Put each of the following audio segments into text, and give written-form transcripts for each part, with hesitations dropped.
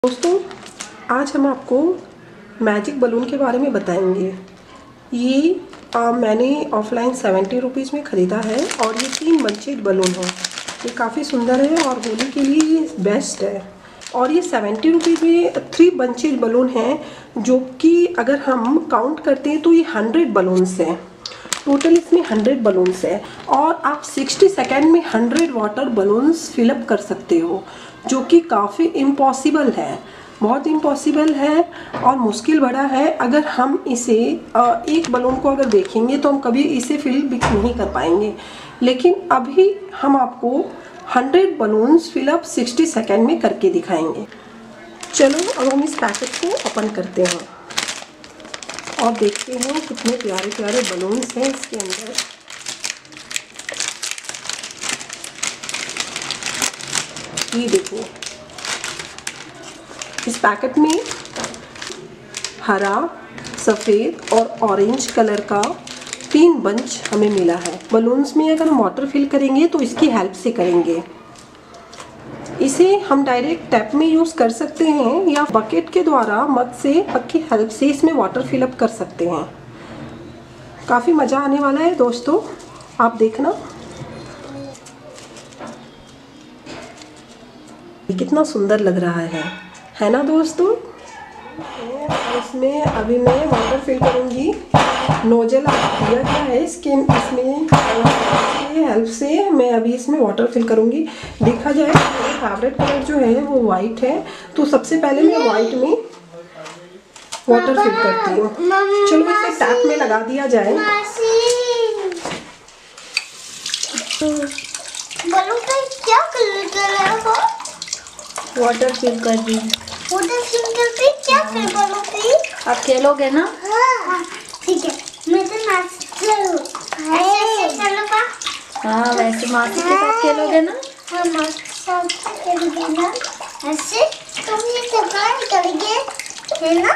दोस्तों, आज हम आपको मैजिक बलून के बारे में बताएंगे। ये मैंने ऑफलाइन 70 रुपीज़ में ख़रीदा है और ये 3 बंचेड बलून है। ये काफ़ी सुंदर है और होली के लिए ये बेस्ट है। और ये 70 रुपीज़ में 3 बंचेड बलून हैं, जो कि अगर हम काउंट करते हैं तो ये 100 बलून्स हैं। टोटल इसमें 100 बलून्स है और आप 60 सेकेंड में 100 वाटर बलून्स फिलअप कर सकते हो, जो कि काफ़ी इम्पॉसिबल है, बहुत इम्पॉसिबल है और मुश्किल भरा है। अगर हम इसे एक बलून को अगर देखेंगे तो हम कभी इसे फिल भी नहीं कर पाएंगे, लेकिन अभी हम आपको 100 बलून्स फिलअप 60 सेकेंड में करके दिखाएंगे। चलो अब हम इस पैकेट को ओपन करते हैं और देखते हैं कितने प्यारे प्यारे बलून्स हैं इसके अंदर। ये देखो, इस पैकेट में हरा, सफ़ेद और ऑरेंज कलर का 3 बंच हमें मिला है। बलून्स में अगर हम वाटर फिल करेंगे तो इसकी हेल्प से करेंगे। इसे हम डायरेक्ट टैप में यूज़ कर सकते हैं या बकेट के द्वारा मग की हेल्प से इसमें वाटर फिलअप कर सकते हैं। काफ़ी मज़ा आने वाला है दोस्तों, आप देखना। कितना सुंदर लग रहा है ना दोस्तों। इसमें अभी मैं वाटर फिल करूँगी। नोजल दिया गया है इसमें हेल्प से मैं अभी इसमें वाटर फिल करूँगी। देखा जाए मेरा फेवरेट कलर जो है वो वाइट है, तो सबसे पहले मैं वाइट में वाटर फिल करती हूँ। चलो इसे टैप में लगा दिया जाए। क्या कलर कर रहा हो? वाटर फिल कर दी। वाटर फिल करके क्या कर बोलोगे? आप खेलोगे ना? हाँ, ठीक है। मैं तो नाचती हूँ। ऐसे चलोगा? हाँ, वैसे मासी के साथ खेलोगे ना? हाँ, मासी के साथ खेलोगे ना? ऐसे तुम ये टकाई करोगे, है ना?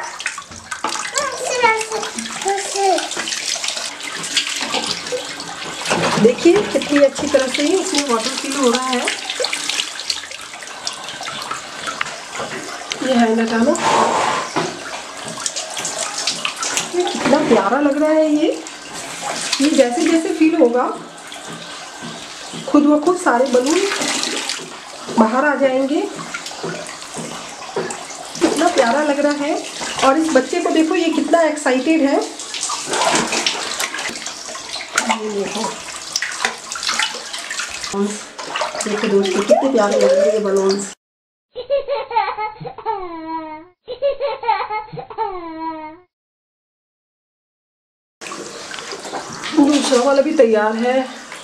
ऐसे। देखिए कितनी अच्छी तरह से इसमें वाटर फिल हो रहा है। ये है नटाना, कितना प्यारा लग रहा है ये जैसे जैसे फील होगा खुद ब खुद सारे बलून बाहर आ जाएंगे। कितना प्यारा लग रहा है और इस बच्चे को देखो, ये कितना एक्साइटेड है। देखो दोस्तों, कितने प्यारे लग रहे हैं ये बलून्स। दूसरा वाला भी तैयार है।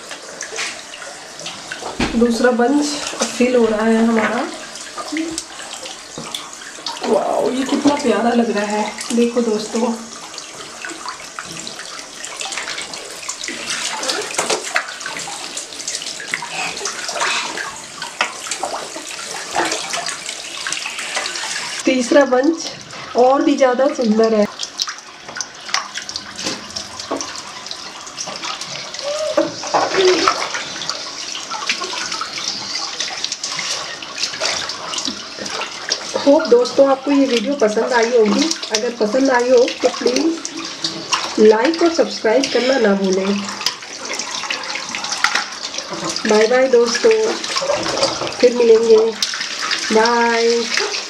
दूसरा बंच फिल हो रहा है हमारा। वाओ, ये कितना प्यारा लग रहा है, देखो दोस्तों। तीसरा बंच और भी ज़्यादा सुंदर है। होप दोस्तों आपको ये वीडियो पसंद आई होगी। अगर पसंद आई हो तो प्लीज़ लाइक और सब्सक्राइब करना ना भूलें। बाय बाय दोस्तों, फिर मिलेंगे। बाय।